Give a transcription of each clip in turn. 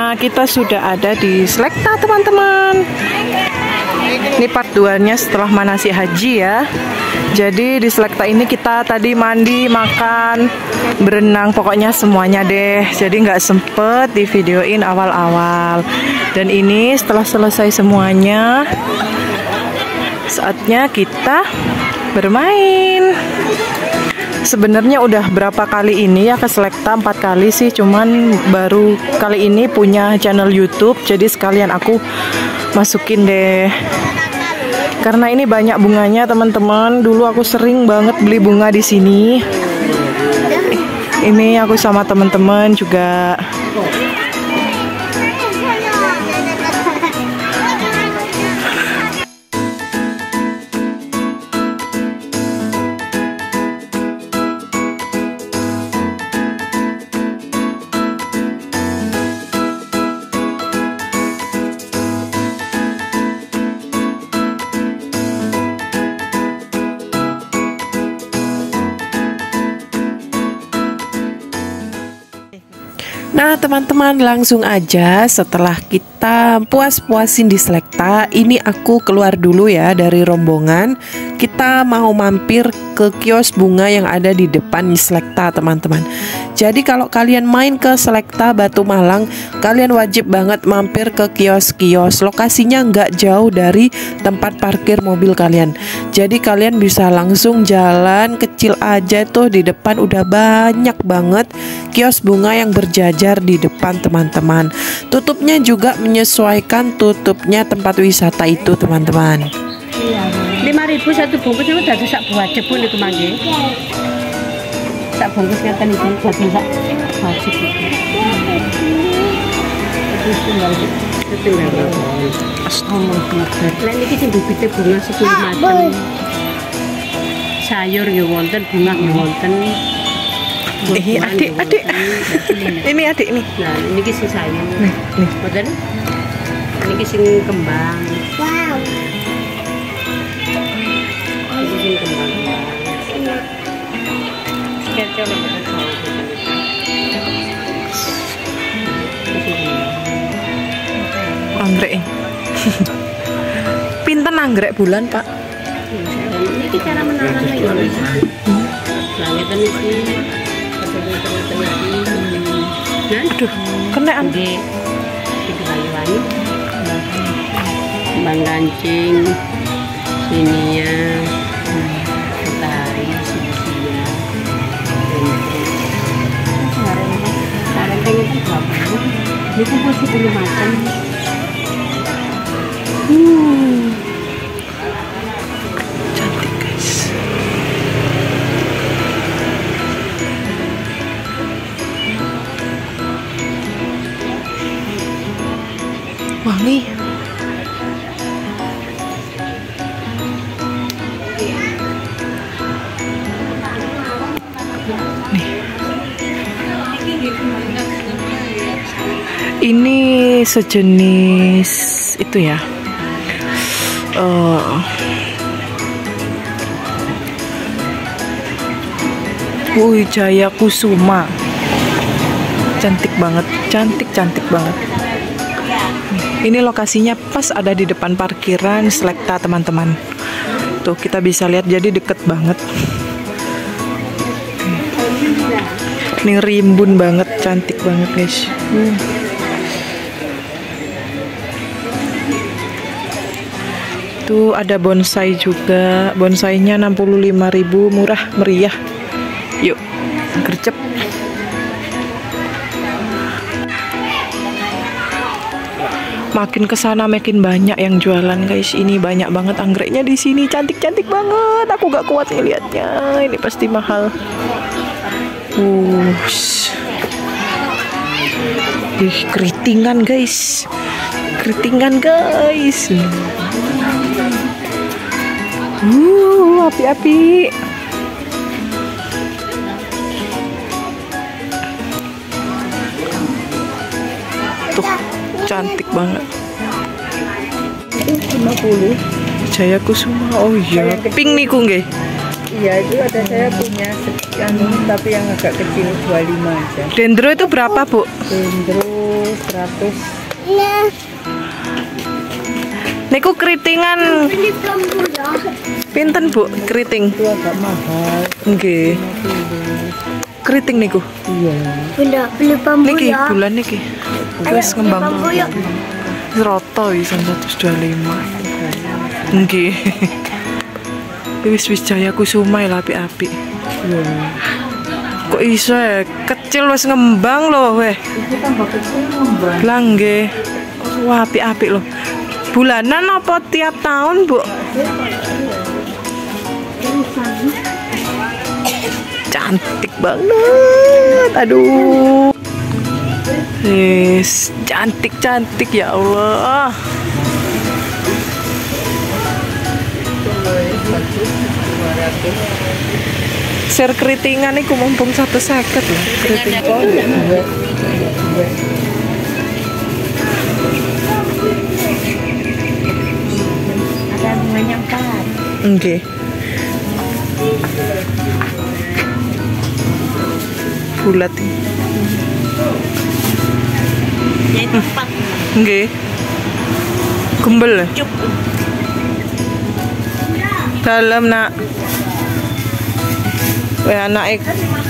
Nah, kita sudah ada di Selekta, teman-teman. Ini part 2-nya setelah manasik haji ya. Jadi di Selekta ini kita tadi mandi, makan, berenang, pokoknya semuanya deh. Jadi nggak sempet di videoin awal-awal. Dan ini setelah selesai semuanya, saatnya kita bermain. Sebenarnya udah berapa kali ini ya ke Selekta, 4 kali sih, cuman baru kali ini punya channel YouTube, jadi sekalian aku masukin deh. Karena ini banyak bunganya, teman-teman. Dulu aku sering banget beli bunga di sini. Ini aku sama teman-teman juga. Nah teman-teman, langsung aja setelah kita puas-puasin di Selekta, ini aku keluar dulu ya dari rombongan. Kita mau mampir ke kios bunga yang ada di depan Selekta, teman-teman. Jadi kalau kalian main ke Selekta Batu Malang, kalian wajib banget mampir ke kios-kios. Lokasinya nggak jauh dari tempat parkir mobil kalian. Jadi kalian bisa langsung jalan kecil aja tuh, di depan udah banyak banget kios bunga yang berjajar di depan, teman-teman. Tutupnya juga menyesuaikan tutupnya tempat wisata itu, teman-teman. 5.000 satu bungkus itu udah sak buah jebul itu mangke. Sak bungkus ngeten iki dadi sak wajib. Astagfirullah. Lah niki sing bibite bunga 10 macam. Sayur ya wonten, bunga ya wonten. Adik. Ini adik nih. Nah, niki sing sayur. Nih. Mboten. Niki sing kembang. Wow. Anggrek. Pinten anggrek bulan, Pak? Ini cara menanamnya gimana? Nah, ngeten iki. Aduh, kenaan. Iki kayu-kayu. Kembang kancing. Sinia. Matahari, sisia. Sareng itu berapa? Ini pun 10 macam. Cantik, guys. Wangi. Ini sejenis itu ya, Jaya Kusuma. Cantik banget, cantik banget. Ini lokasinya pas ada di depan parkiran Selekta, teman-teman. Tuh kita bisa lihat, jadi deket banget. Ini rimbun banget, cantik banget, guys. Tuh ada bonsai juga. Bonsainya 65.000, murah meriah. Yuk, gercep. Makin kesana makin banyak yang jualan, guys. Ini banyak banget anggreknya di sini, cantik banget. Aku gak kuat ngeliatnya. Ini pasti mahal. Keritingan, guys. Api-api. Tuh, cantik banget. 50. Jaya Kusuma. Oh iya, pink niku nggih. Iya, itu ada saya punya sekian, tapi yang agak kecil 25 aja. Dendro itu berapa, Bu? Dendro 100. Niku keritingan pinten, Bu? Keriting. Itu agak mahal. Nggih. Keriting niku. Iya. Bunda beli bambu Niki ya. bulan niki. Wis ngembang. Bambu yuk. Roto iki 125. Nggih. Wis Jaya Kusuma lah apik-apik. Iya. Kok iso ya? Kecil wis ngembang loh weh. Itu tambah kecil ngembang. Lah nggih. Wah, apik-apik loh. Bulanan apa tiap tahun, Bu? Cantik banget. Aduh. Yes, cantik-cantik ya Allah. Ser keritingan iku mumpung 150 loh. Keriting. Ada bunganya 4. Nggih. Bulat. Ya itu 4. Nggih. Gembel. Dalam nak. Weh anak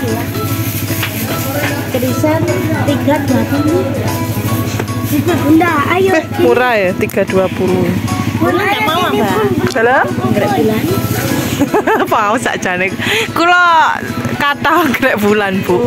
Kerisan 320. Bunda, ayo. murah ya 320. Bulan enggak mau, Mbak. Dalam? Anggrek bulan. Mau sakjane. Kula kata grek bulan, Bu.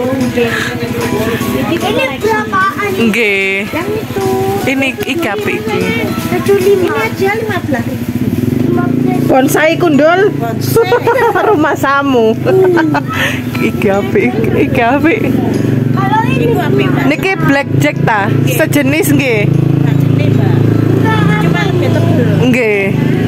Ini berapaan? Nggih. Yang itu. Ini igapi iki. 75 aja 15. Bonsai kundul. Rumah samu. Igapi. Kalau ini Iku apik, Mbak. Niki blackjack ta? Sejenis nggih. Ini, Mbak. Cuma lebih tebel. Nggih.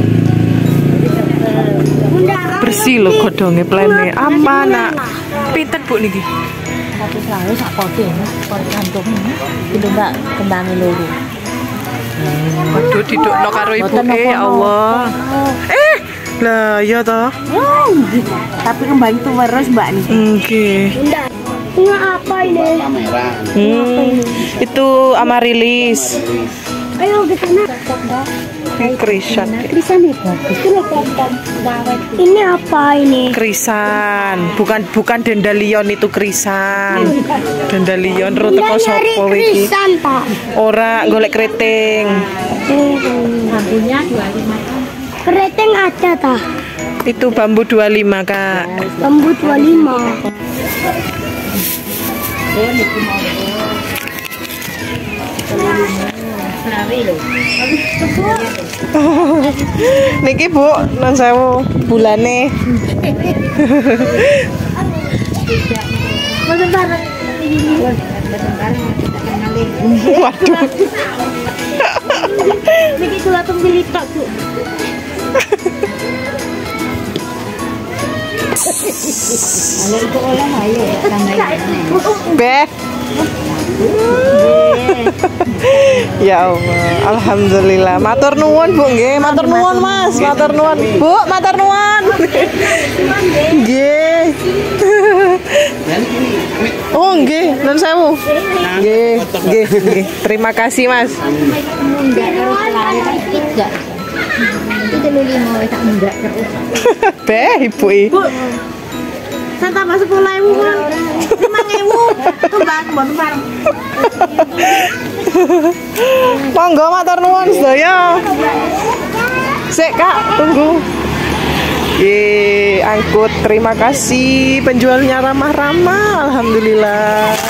Bunda, Bersih loh godongnya plene. Apa nak? Pinten Bu niki? 100 sak pote, pot kantung. Itu Mbak kendangi loro. Waduh didukno karo ibuke ya Allah. Lah iya toh. Tapi kembali itu terus Mbak nih. Nggih. Bunda, bunga apa ini? Itu amarilis. Ayo ke sana. Krisan. Bisa nih bagus. Ini apa ini? Krisan. Bukan dandelion itu krisan. Dandelion ro teko sapa iki? Krisan, Pak. Ora golek keriting. Bambunya 25. Keriting ada tah? Itu bambu 25, Kak. Bambu 25. Niki Bu, non sewu bulane. Waduh. Niki kula tembili tok, Bu. Beh. Ya Allah, alhamdulillah. Matur nuwun Bu nggih, matur nuwun Mas, matur nuwun. Bu, matur nuwun. Nggih. Oh nggih, nun sewu. Nggih, nggih, nggih. Terima kasih Mas. Itu 25 tak mundak terus. Beh, Ibu i. Saya tambah 10.000 kan. 5.000. Kembang bareng. Monggo matur nuwun sedaya. Sik Kak, tunggu. Angkut. Terima kasih penjualnya ramah-ramah. Alhamdulillah.